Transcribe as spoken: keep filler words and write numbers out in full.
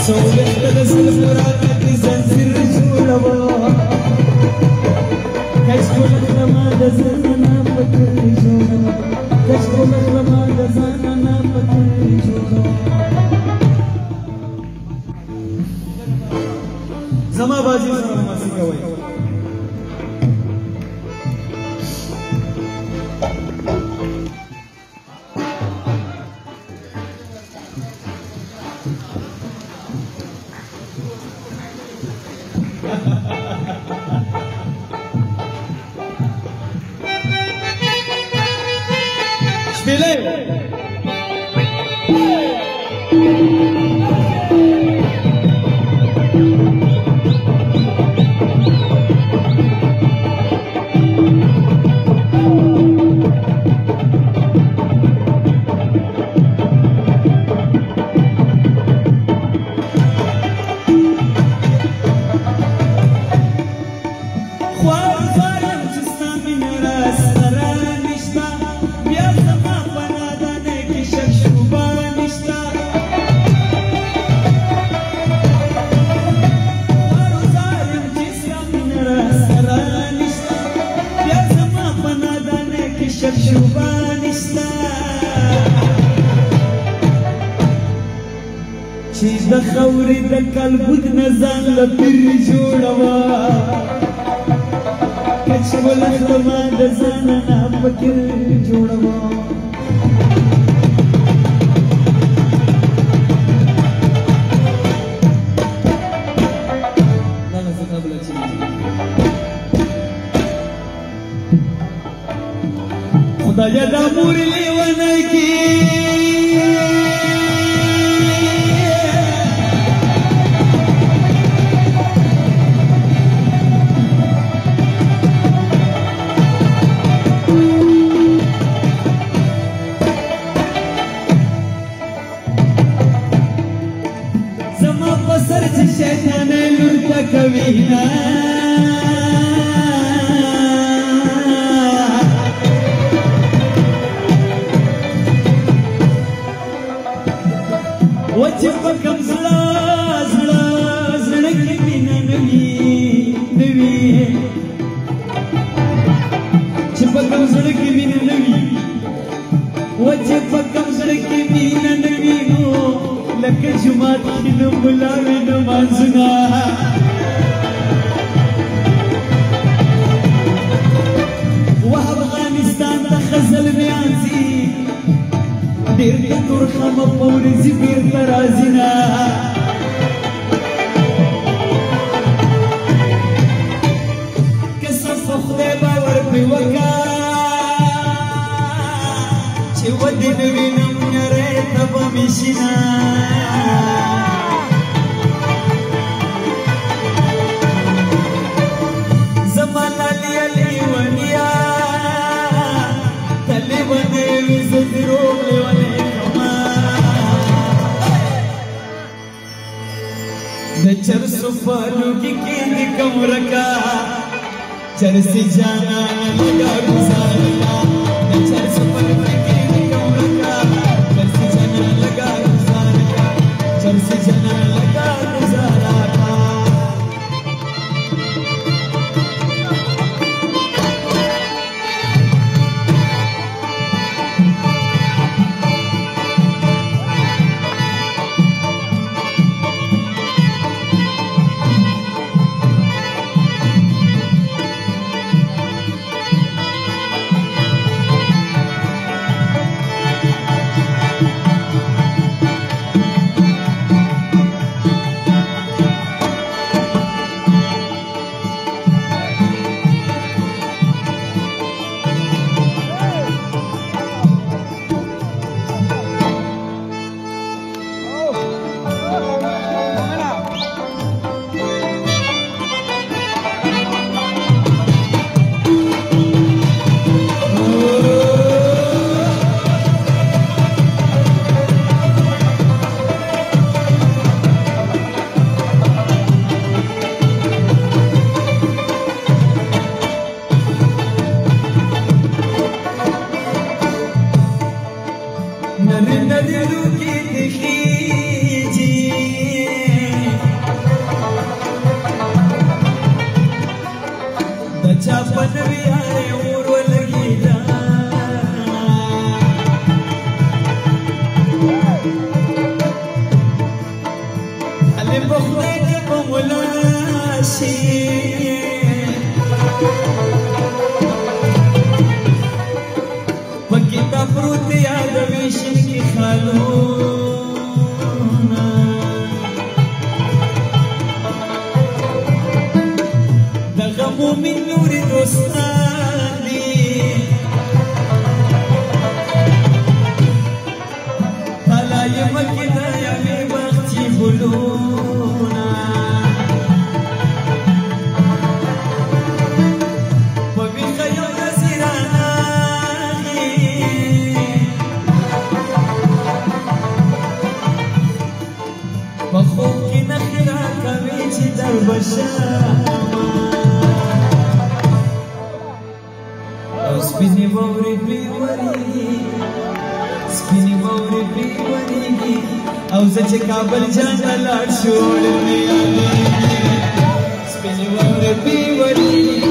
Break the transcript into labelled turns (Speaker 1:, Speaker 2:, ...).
Speaker 1: سولت نزل مراتك زنزير جولوا كشكو لما دزنا بكري جولوا كشكو لما دزنا بكري جولوا زما بازي زما ماسي کوي خوري د قلبود نزان لپیر جوړوا کچول خلما د ځان نه فکر جوړوا نه څه قبل چي خدای دا مور لیونه کی كوينا وجهك مزلا زلا زلك بينا نبي نبي جهك مزلك بينا نبي وجهك مزلك بينا نبي لك جمعة كنا ملاوي نمازنا وافغانستان تخزل بيانزي دير كتور خما بورزي بير ترازنا كسف خدي باور بوكا چه ودي نوينم نريت بمشينا चरसु फालू की कीद कमरका चरसी जाना लगा गुजारना चरसु फालू की कीद कमरका चरसी जाना लगा गुजारना चरसी जाना लगा गुजारना بخدای کې په مولا شي په کتاب پروت یادوي شین کې خالونه دغه مومن نورې دوستان دي پلا یې مکې د یوې بختي ګلونه په ویښه یو داسې رانغلي په خوب کې نښې راکوي چې در به شمه سپینې واورې پرې ورېږي سپینې واورې پرې ورېږي او زه چې کابل جان ته لاړ شو مې یادېږي سپینې واورې پرې ورېږي